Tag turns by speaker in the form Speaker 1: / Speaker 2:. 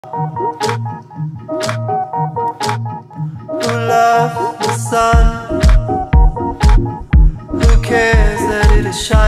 Speaker 1: Who loves the sun? Who cares that it is shining?